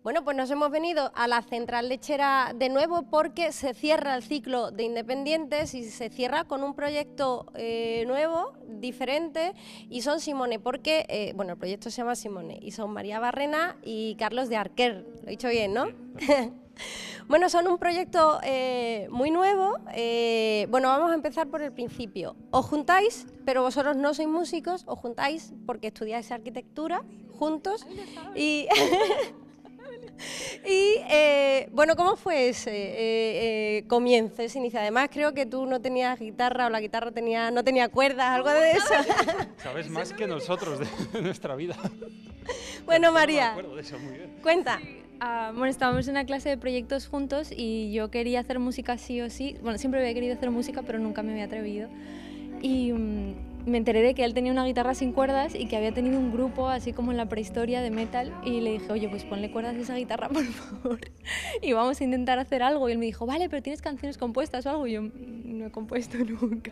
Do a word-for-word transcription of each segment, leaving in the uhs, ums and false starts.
Bueno, pues nos hemos venido a la Central Lechera de nuevo porque se cierra el ciclo de Independientes y se cierra con un proyecto eh, nuevo, diferente, y son Simone, porque, eh, bueno, el proyecto se llama Simone, y son María Barrena y Carlos de Arquer, lo he dicho bien, ¿no? Bueno, son un proyecto eh, muy nuevo. Eh, bueno, vamos a empezar por el principio. Os juntáis, pero vosotros no sois músicos, os juntáis porque estudiáis arquitectura juntos y... Y eh, bueno, ¿cómo fue ese eh, eh, comienzo, ese inicio? Además, creo que tú no tenías guitarra o la guitarra tenía, no tenía cuerdas, algo de eso. Sabes más que nosotros de, de nuestra vida. Bueno, María, no me acuerdo de eso, muy bien. cuenta. Uh, bueno, estábamos en una clase de proyectos juntos y yo quería hacer música sí o sí. Bueno, siempre había querido hacer música, pero nunca me había atrevido. Y um, me enteré de que él tenía una guitarra sin cuerdas y que había tenido un grupo así como en la prehistoria de metal, y le dije, oye, pues ponle cuerdas a esa guitarra, por favor, y vamos a intentar hacer algo. Y él me dijo, vale, pero ¿tienes canciones compuestas o algo? Y yo, no he compuesto nunca.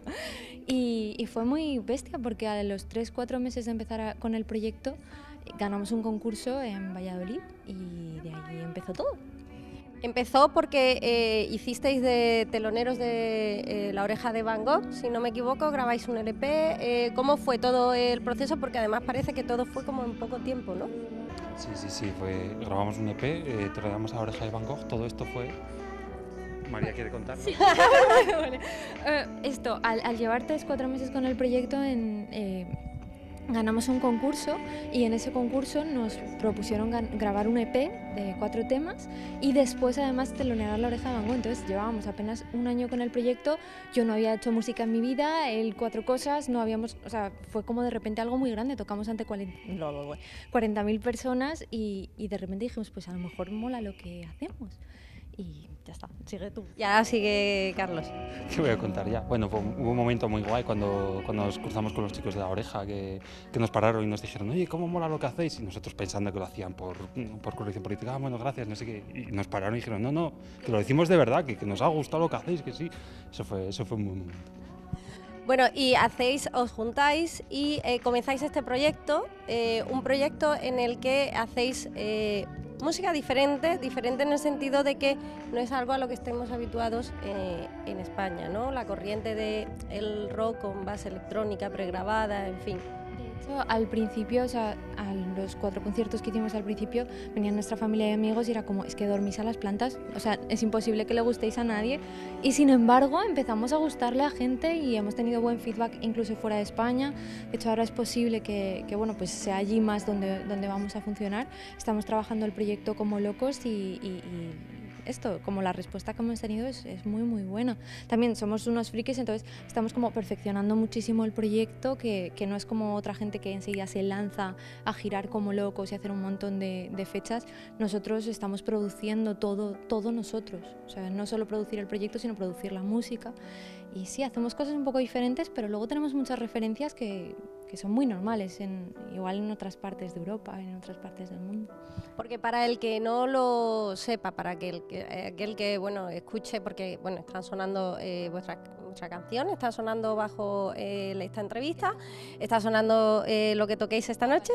Y, y fue muy bestia porque a los tres, cuatro meses de empezar a, con el proyecto ganamos un concurso en Valladolid y de ahí empezó todo. Empezó porque eh, hicisteis de teloneros de eh, La Oreja de Van Gogh, si no me equivoco, grabáis un L P. Eh, ¿Cómo fue todo el proceso? Porque además parece que todo fue como en poco tiempo, ¿no? Sí, sí, sí, fue, grabamos un E P, eh, trabajamos a La Oreja de Van Gogh, todo esto fue... María quiere contar. Sí. Vale. uh, esto, al, al llevar tres, cuatro meses con el proyecto, en, eh, ganamos un concurso y en ese concurso nos propusieron grabar un E P de cuatro temas y después además telonear La Oreja de Van Gogh. Entonces llevábamos apenas un año con el proyecto, yo no había hecho música en mi vida, él cuatro cosas, no habíamos, o sea, fue como de repente algo muy grande, tocamos ante cuarenta mil personas y, y de repente dijimos, pues a lo mejor mola lo que hacemos. Y ya está, sigue tú. Ya sigue Carlos. ¿Qué voy a contar ya? Bueno, fue, hubo un momento muy guay cuando, cuando nos cruzamos con los chicos de La Oreja, que, que nos pararon y nos dijeron, oye, ¿cómo mola lo que hacéis? Y nosotros pensando que lo hacían por, por corrección política, ah, bueno, gracias, no sé qué. Y nos pararon y dijeron, no, no, que lo decimos de verdad, que, que nos ha gustado lo que hacéis, que sí. Eso fue, eso fue un buen momento. Bueno, y hacéis, os juntáis y eh, comenzáis este proyecto, eh, un proyecto en el que hacéis eh, música diferente, diferente en el sentido de que no es algo a lo que estemos habituados eh, en España, ¿no? La corriente del rock con base electrónica, pregrabada, en fin. De hecho, al principio, o sea, a los cuatro conciertos que hicimos al principio, venía nuestra familia y amigos y era como, es que dormís a las plantas, o sea, es imposible que le gustéis a nadie. Y sin embargo, empezamos a gustarle a gente y hemos tenido buen feedback incluso fuera de España. De hecho, ahora es posible que, que bueno, pues sea allí más donde, donde vamos a funcionar. Estamos trabajando el proyecto como locos y, y, y esto, como la respuesta que hemos tenido es, es muy muy buena. También somos unos frikis, entonces estamos como perfeccionando muchísimo el proyecto, que, que no es como otra gente que enseguida se lanza a girar como locos y hacer un montón de, de fechas. Nosotros estamos produciendo todo, todo nosotros, o sea, no solo producir el proyecto, sino producir la música. Y sí, hacemos cosas un poco diferentes, pero luego tenemos muchas referencias que, que son muy normales, en, igual en otras partes de Europa, en otras partes del mundo. Porque para el que no lo sepa, para que el que, aquel que bueno, escuche, porque bueno, están sonando eh, vuestra, vuestra canción, está sonando bajo eh, esta entrevista, está sonando eh, lo que toquéis esta noche.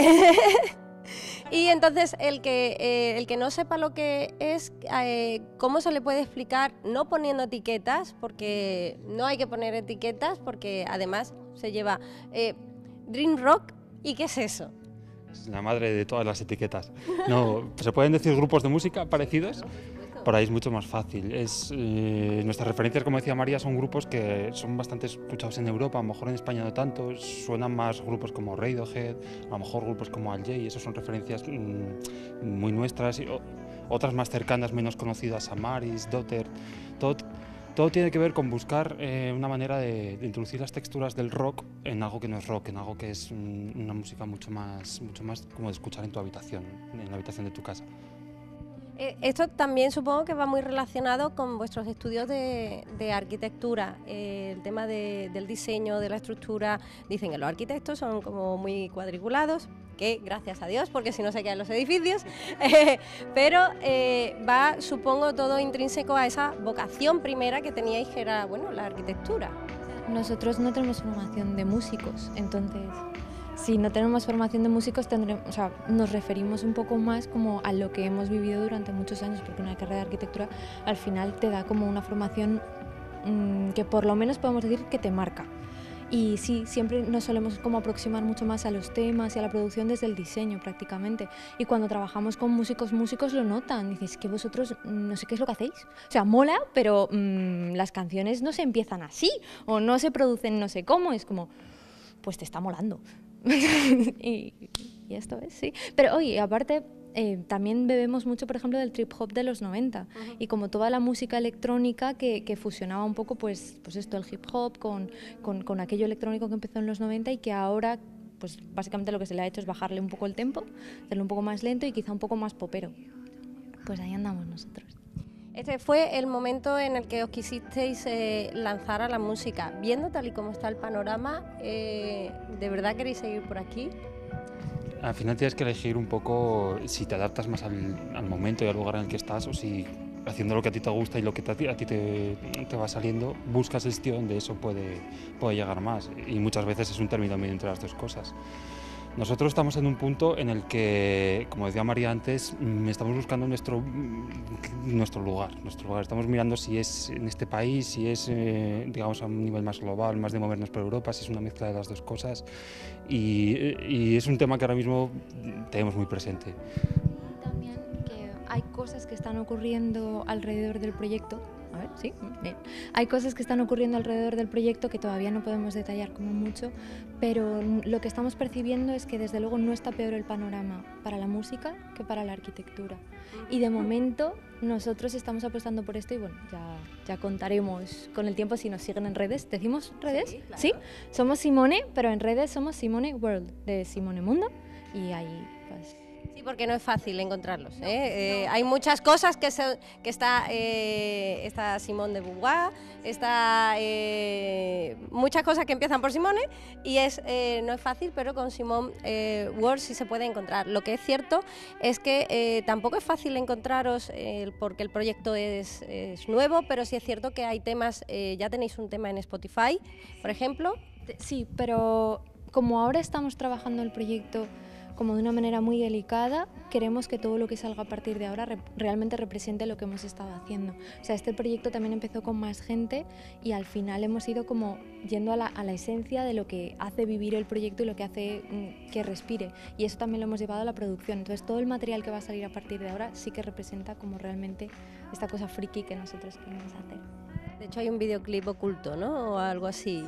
Y entonces el que, eh, el que no sepa lo que es, eh, ¿cómo se le puede explicar? No poniendo etiquetas, porque no hay que poner etiquetas, porque además se lleva eh, Dream Rock, ¿y qué es eso? Es la madre de todas las etiquetas. No, ¿se pueden decir grupos de música parecidos? Por ahí es mucho más fácil. Es, eh, nuestras referencias, como decía María, son grupos que son bastante escuchados en Europa, a lo mejor en España no tanto. Suenan más grupos como Radiohead, a lo mejor grupos como Al Jay, esas son referencias mmm, muy nuestras. Y, o, otras más cercanas, menos conocidas, Amaris, Dotter. Todo, todo tiene que ver con buscar eh, una manera de, de introducir las texturas del rock en algo que no es rock, en algo que es un, una música mucho más, mucho más como de escuchar en tu habitación, en la habitación de tu casa. Esto también supongo que va muy relacionado con vuestros estudios de, de arquitectura, eh, el tema de, del diseño, de la estructura. Dicen que los arquitectos son como muy cuadriculados, que gracias a Dios, porque si no se quedan los edificios, eh, pero eh, va, supongo, todo intrínseco a esa vocación primera que teníais, que era, bueno, la arquitectura. Nosotros no tenemos formación de músicos, entonces si no tenemos formación de músicos, tendremos, o sea, nos referimos un poco más como a lo que hemos vivido durante muchos años, porque una carrera de arquitectura al final te da como una formación mmm, que por lo menos podemos decir que te marca. Y sí, siempre nos solemos como aproximar mucho más a los temas y a la producción desde el diseño prácticamente. Y cuando trabajamos con músicos, músicos lo notan. Dices, que vosotros no sé qué es lo que hacéis. O sea, mola, pero mmm, las canciones no se empiezan así o no se producen no sé cómo. Es como, pues te está molando. y, y esto es, sí. Pero oye, aparte... Eh, también bebemos mucho, por ejemplo, del trip hop de los noventa, uh-huh. Y como toda la música electrónica que, que fusionaba un poco, pues, pues esto, el hip hop con, con, con aquello electrónico que empezó en los noventa y que ahora, pues básicamente lo que se le ha hecho es bajarle un poco el tempo, hacerlo un poco más lento y quizá un poco más popero. Pues ahí andamos nosotros. Este fue el momento en el que os quisisteis eh, lanzar a la música. Viendo tal y como está el panorama, eh, ¿de verdad queréis seguir por aquí? Al final tienes que elegir un poco si te adaptas más al, al momento y al lugar en el que estás, o si haciendo lo que a ti te gusta y lo que te, a ti te, te va saliendo, buscas el sitio donde eso puede, puede llegar más. Y muchas veces es un término medio entre las dos cosas. Nosotros estamos en un punto en el que, como decía María antes, estamos buscando nuestro, nuestro lugar, nuestro lugar. Estamos mirando si es en este país, si es, eh, digamos, a un nivel más global, más de movernos por Europa, si es una mezcla de las dos cosas. Y, y es un tema que ahora mismo tenemos muy presente. También que hay cosas que están ocurriendo alrededor del proyecto. A ver, sí, bien. Hay cosas que están ocurriendo alrededor del proyecto que todavía no podemos detallar como mucho, pero lo que estamos percibiendo es que desde luego no está peor el panorama para la música que para la arquitectura. Y de momento nosotros estamos apostando por esto y bueno, ya, ya contaremos con el tiempo si nos siguen en redes. ¿Decimos redes? Sí, claro. Sí, somos Simone, pero en redes somos Simone World, de Simone Mundo, y ahí pues... Sí, porque no es fácil encontrarlos. ¿eh? No, eh, no. Hay muchas cosas que, se, que está, eh, está Simone de Beauvoir, está eh, muchas cosas que empiezan por Simone y es, eh, no es fácil, pero con Simone eh, World sí se puede encontrar. Lo que es cierto es que eh, tampoco es fácil encontraros eh, porque el proyecto es, es nuevo, pero sí es cierto que hay temas, eh, ya tenéis un tema en Spotify, por ejemplo. Sí, pero como ahora estamos trabajando el proyecto como de una manera muy delicada, queremos que todo lo que salga a partir de ahora re- realmente represente lo que hemos estado haciendo. O sea, este proyecto también empezó con más gente y al final hemos ido como yendo a la, a la esencia de lo que hace vivir el proyecto y lo que hace mm, que respire. Y eso también lo hemos llevado a la producción. Entonces todo el material que va a salir a partir de ahora sí que representa como realmente esta cosa friki que nosotros queremos hacer. De hecho hay un videoclip oculto, ¿no? O algo así.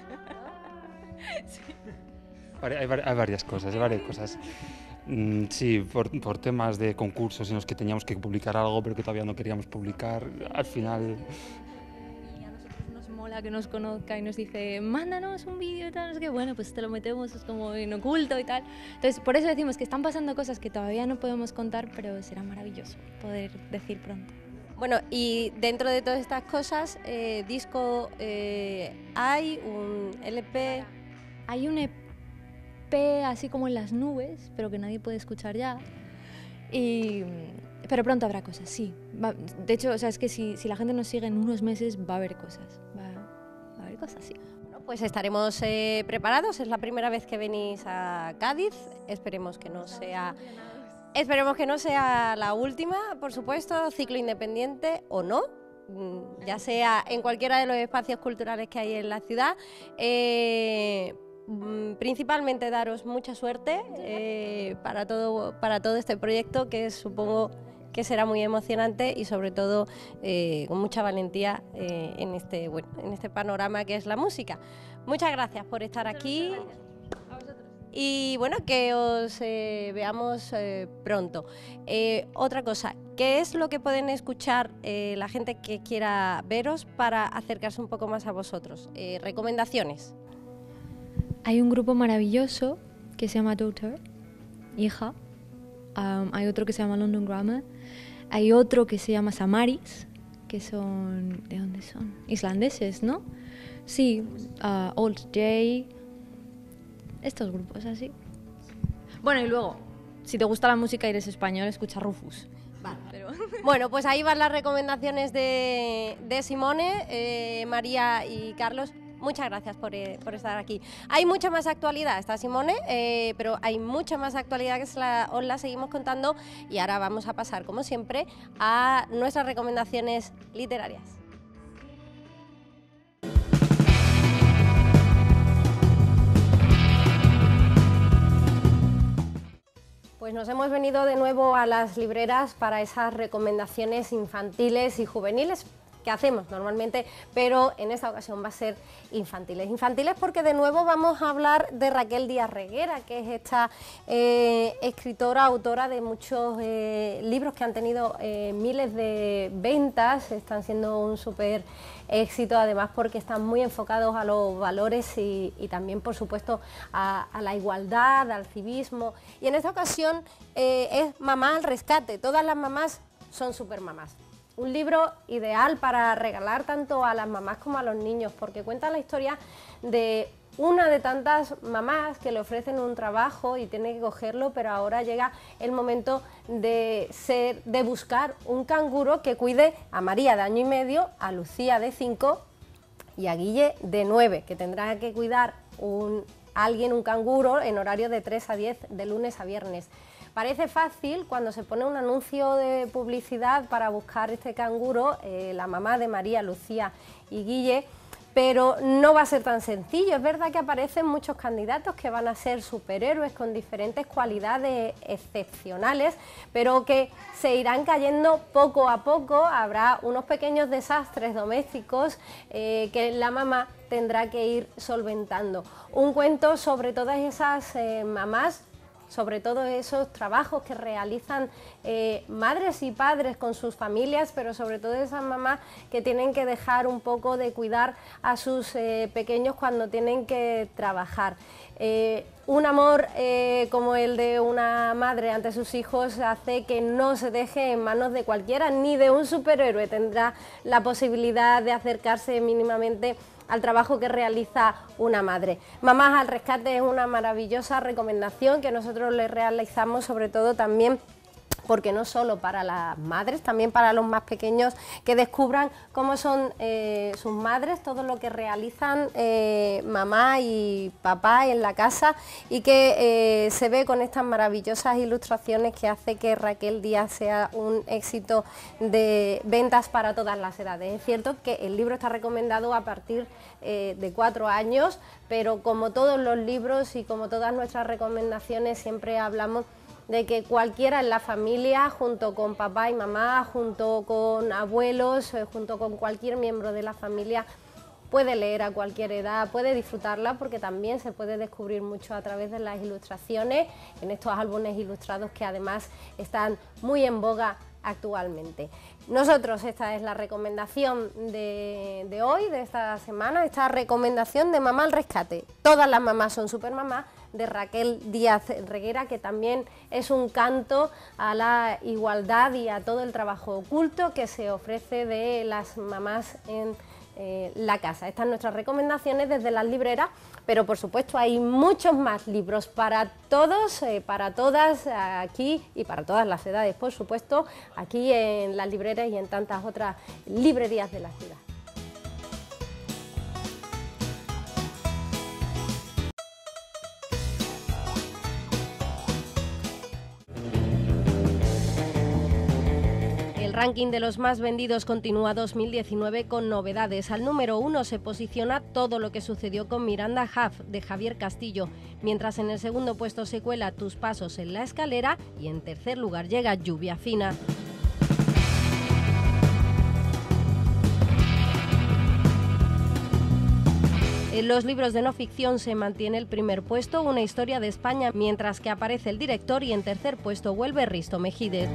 Sí. Hay, hay varias cosas, hay varias cosas. Mm, sí, por, por temas de concursos en los que teníamos que publicar algo, pero que todavía no queríamos publicar, al final... Y a nosotros nos mola que nos conozca y nos dice, mándanos un vídeo y tal, no sé qué, bueno, pues te lo metemos, es como en oculto y tal. Entonces, por eso decimos que están pasando cosas que todavía no podemos contar, pero será maravilloso poder decir pronto. Bueno, y dentro de todas estas cosas, eh, disco eh, hay, un L P... Hay un E P así como en las nubes, pero que nadie puede escuchar ya. Y, pero pronto habrá cosas, sí. Va, de hecho, o sea, es que si, si la gente nos sigue en unos meses, va a haber cosas. Va, va a haber cosas, sí. Bueno, pues estaremos eh, preparados. Es la primera vez que venís a Cádiz. Esperemos que no sea... Esperemos que no sea la última, por supuesto, ciclo independiente o no. Ya sea en cualquiera de los espacios culturales que hay en la ciudad. Eh, principalmente daros mucha suerte eh, para, todo, para todo este proyecto que supongo que será muy emocionante y sobre todo eh, con mucha valentía eh, en, este, bueno, en este panorama que es la música. Muchas gracias por estar aquí y bueno, que os eh, veamos eh, pronto. Eh, otra cosa, ¿qué es lo que pueden escuchar eh, la gente que quiera veros para acercarse un poco más a vosotros? Eh, recomendaciones. Hay un grupo maravilloso que se llama Daughter, hija. Um, hay otro que se llama London Grammar. Hay otro que se llama Samaris, que son... ¿De dónde son? Islandeses, ¿no? Sí, uh, Old J. Estos grupos así. Bueno, y luego, si te gusta la música y eres español, escucha Rufus. Vale. Pero... Bueno, pues ahí van las recomendaciones de, de Simone, eh, María y Carlos. Muchas gracias por, eh, por estar aquí. Hay mucha más actualidad, está Simone, eh, pero hay mucha más actualidad que se la, os la seguimos contando y ahora vamos a pasar, como siempre, a nuestras recomendaciones literarias. Pues nos hemos venido de nuevo a las libreras para esas recomendaciones infantiles y juveniles que hacemos normalmente, pero en esta ocasión va a ser infantiles. Infantiles porque de nuevo vamos a hablar de Raquel Díaz Reguera, que es esta eh, escritora, autora de muchos eh, libros que han tenido eh, miles de ventas, están siendo un súper éxito, además porque están muy enfocados a los valores y, y también, por supuesto, a, a la igualdad, al civismo. Y en esta ocasión eh, es Mamá al rescate. Todas las mamás son súper mamás. Un libro ideal para regalar tanto a las mamás como a los niños, porque cuenta la historia de una de tantas mamás que le ofrecen un trabajo y tiene que cogerlo, pero ahora llega el momento de, ser, de buscar un canguro que cuide a María de año y medio, a Lucía de cinco y a Guille de nueve, que tendrá que cuidar un, alguien, un canguro, en horario de tres a diez, de lunes a viernes. Parece fácil cuando se pone un anuncio de publicidad para buscar este canguro, eh, la mamá de María, Lucía y Guille, pero no va a ser tan sencillo. Es verdad que aparecen muchos candidatos que van a ser superhéroes con diferentes cualidades excepcionales, pero que se irán cayendo poco a poco. Habrá unos pequeños desastres domésticos eh, que la mamá tendrá que ir solventando. Un cuento sobre todas esas eh, mamás, sobre todo esos trabajos que realizan eh, madres y padres con sus familias, pero sobre todo esas mamás que tienen que dejar un poco de cuidar a sus eh, pequeños cuando tienen que trabajar. Eh, un amor eh, como el de una madre ante sus hijos hace que no se deje en manos de cualquiera, ni de un superhéroe. Tendrá la posibilidad de acercarse mínimamente al trabajo que realiza una madre. Mamás al rescate es una maravillosa recomendación que nosotros les realizamos, sobre todo también porque no solo para las madres, también para los más pequeños, que descubran cómo son eh, sus madres, todo lo que realizan eh, mamá y papá en la casa, y que eh, se ve con estas maravillosas ilustraciones que hace que Raquel Díaz sea un éxito de ventas para todas las edades. Es cierto que el libro está recomendado a partir eh, de cuatro años, pero como todos los libros y como todas nuestras recomendaciones, siempre hablamos de que cualquiera en la familia, junto con papá y mamá, junto con abuelos, eh, junto con cualquier miembro de la familia, puede leer a cualquier edad, puede disfrutarla, porque también se puede descubrir mucho a través de las ilustraciones, en estos álbumes ilustrados que además están muy en boga actualmente. Nosotros, esta es la recomendación de, de hoy, de esta semana, esta recomendación de Mamá al rescate. Todas las mamás son supermamás, de Raquel Díaz Reguera, que también es un canto a la igualdad y a todo el trabajo oculto que se ofrece de las mamás en eh, la casa. Estas son nuestras recomendaciones desde las libreras, pero por supuesto hay muchos más libros para todos, eh, para todas aquí y para todas las edades, por supuesto, aquí en las libreras y en tantas otras librerías de la ciudad. El ranking de los más vendidos continúa dos mil diecinueve con novedades. Al número uno se posiciona Todo lo que sucedió con Miranda Huff, de Javier Castillo, mientras en el segundo puesto se cuela Tus pasos en la escalera y en tercer lugar llega Lluvia fina. En los libros de no ficción se mantiene el primer puesto Una historia de España, mientras que aparece el director y en tercer puesto vuelve Risto Mejide.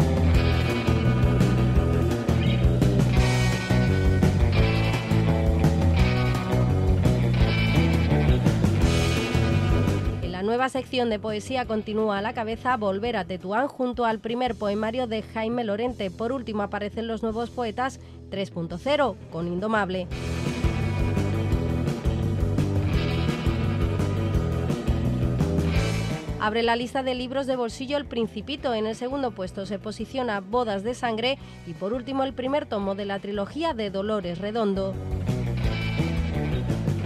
Nueva sección de poesía continúa a la cabeza Volver a Tetuán junto al primer poemario de Jaime Lorente. Por último aparecen los nuevos poetas tres punto cero con Indomable. Abre la lista de libros de bolsillo El Principito. En el segundo puesto se posiciona Bodas de sangre y por último el primer tomo de la trilogía de Dolores Redondo.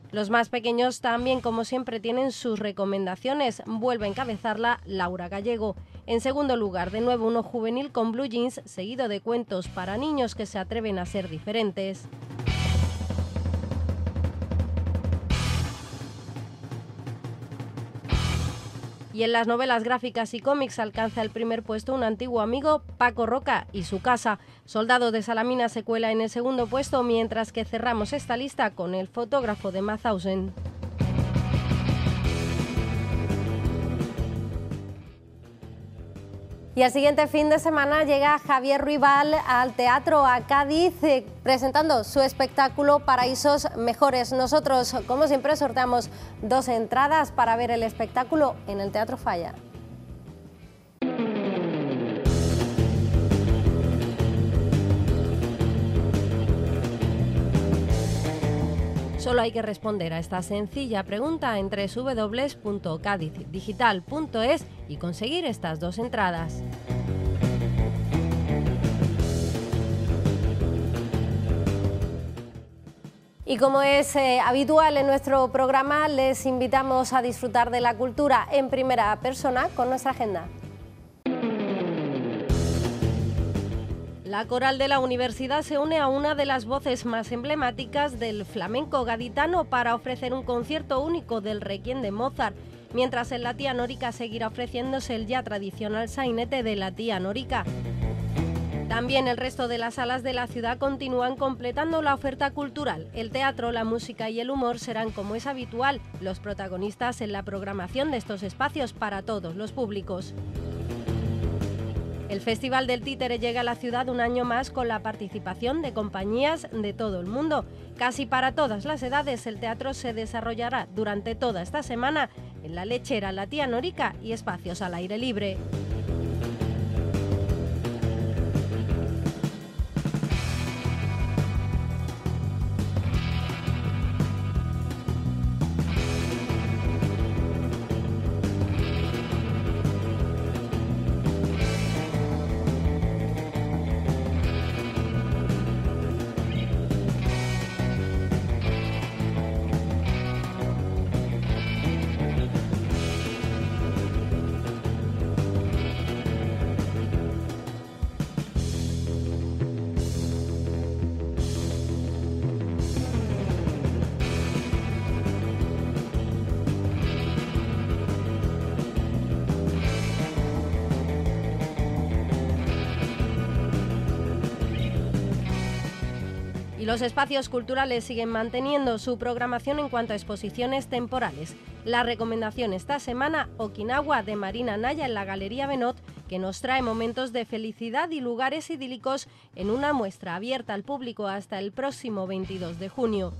Los más pequeños también, como siempre, tienen sus recomendaciones. Vuelve a encabezarla Laura Gallego. En segundo lugar, de nuevo uno juvenil con Blue Jeans, seguido de cuentos para niños que se atreven a ser diferentes. Y en las novelas gráficas y cómics alcanza el primer puesto un antiguo amigo, Paco Roca, y su casa. Soldado de Salamina se cuela en el segundo puesto, mientras que cerramos esta lista con El fotógrafo de Mauthausen. Y al siguiente fin de semana llega Javier Ruibal al Teatro a Cádiz eh, presentando su espectáculo Paraísos Mejores. Nosotros, como siempre, sorteamos dos entradas para ver el espectáculo en el Teatro Falla. Solo hay que responder a esta sencilla pregunta en doble u doble u doble u punto cádiz digital punto es y conseguir estas dos entradas. Y como es eh, habitual en nuestro programa, les invitamos a disfrutar de la cultura en primera persona con nuestra agenda. La coral de la universidad se une a una de las voces más emblemáticas del flamenco gaditano para ofrecer un concierto único del Requiem de Mozart, mientras en la Tía Norica seguirá ofreciéndose el ya tradicional sainete de la Tía Norica. También el resto de las salas de la ciudad continúan completando la oferta cultural. El teatro, la música y el humor serán, como es habitual, los protagonistas en la programación de estos espacios para todos los públicos. El Festival del Títere llega a la ciudad un año más con la participación de compañías de todo el mundo. Casi para todas las edades el teatro se desarrollará durante toda esta semana en La Lechera, la Tía Norica y espacios al aire libre. Los espacios culturales siguen manteniendo su programación en cuanto a exposiciones temporales. La recomendación esta semana, Okinawa de Marina Naya en la Galería Benot, que nos trae momentos de felicidad y lugares idílicos en una muestra abierta al público hasta el próximo veintidós de junio.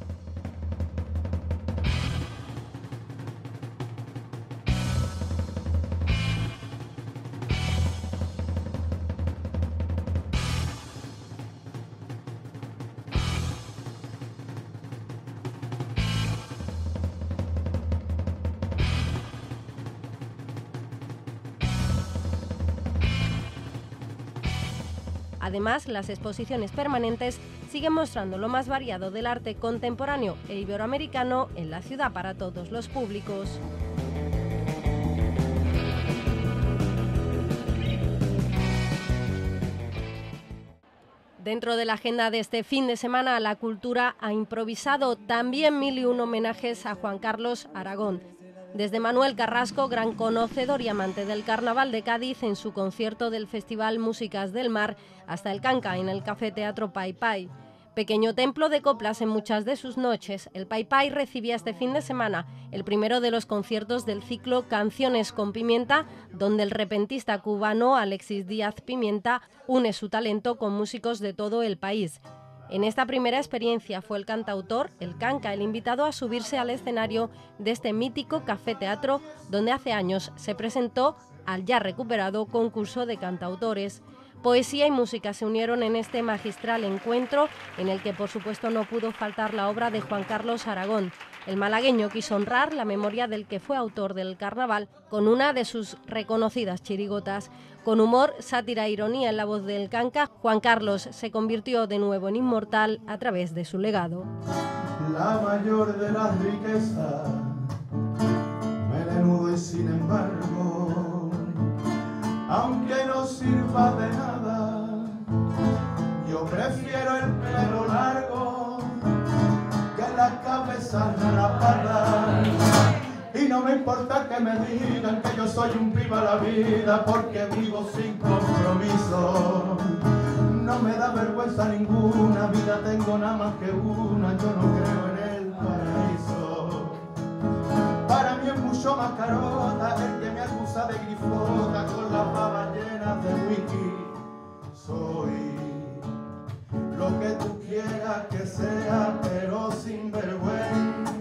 Además, las exposiciones permanentes siguen mostrando lo más variado del arte contemporáneo e iberoamericano en la ciudad para todos los públicos. Dentro de la agenda de este fin de semana, la cultura ha improvisado también mil y un homenajes a Juan Carlos Aragón. Desde Manuel Carrasco, gran conocedor y amante del Carnaval de Cádiz, en su concierto del Festival Músicas del Mar, hasta el Canca en el Café Teatro Pai Pai. Pequeño templo de coplas en muchas de sus noches, el Pai Pai recibía este fin de semana el primero de los conciertos del ciclo Canciones con Pimienta, donde el repentista cubano Alexis Díaz Pimienta une su talento con músicos de todo el país. En esta primera experiencia fue el cantautor, el Canca, el invitado a subirse al escenario de este mítico Café Teatro, donde hace años se presentó al ya recuperado concurso de cantautores. Poesía y música se unieron en este magistral encuentro, en el que por supuesto no pudo faltar la obra de Juan Carlos Aragón. El malagueño quiso honrar la memoria del que fue autor del carnaval con una de sus reconocidas chirigotas. Con humor, sátira e ironía en la voz del canca, Juan Carlos se convirtió de nuevo en inmortal a través de su legado. La mayor de las riquezas me desnudo y sin embargo, aunque no sirva de nada, yo prefiero el pelo largo que la cabeza rapada. Y no me importa que me digan que yo soy un viva la vida, porque vivo sin compromiso. No me da vergüenza ninguna, vida tengo nada más que una, yo no creo en el paraíso. Para mí es mucho más carota el que me acusa de grifota con las babas llenas de whisky. Soy lo que tú quieras que sea, pero sin vergüenza,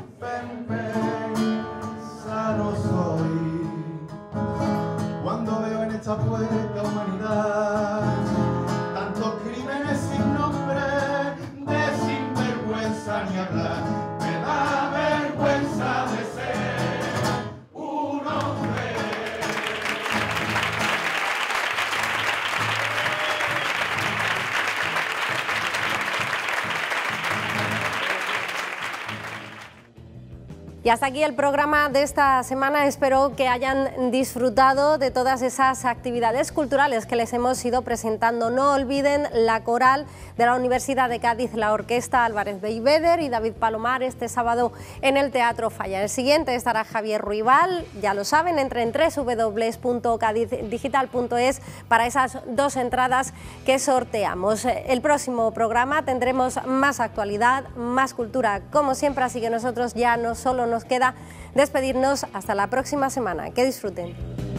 no soy. Cuando veo en esta puerta humanidad tantos crímenes sin nombre, de sinvergüenza ni hablar, me da vergüenza de ser un hombre. Y hasta aquí el programa de esta semana. Espero que hayan disfrutado de todas esas actividades culturales que les hemos ido presentando. No olviden la coral de la Universidad de Cádiz, la Orquesta Álvarez Beigbeder y David Palomar, este sábado en el Teatro Falla. En el siguiente estará Javier Ruibal, ya lo saben, entren en doble u doble u doble u punto cádiz digital punto es para esas dos entradas que sorteamos. El próximo programa tendremos más actualidad, más cultura, como siempre, así que nosotros ya no solo nos queda despedirnos hasta la próxima semana. Que disfruten.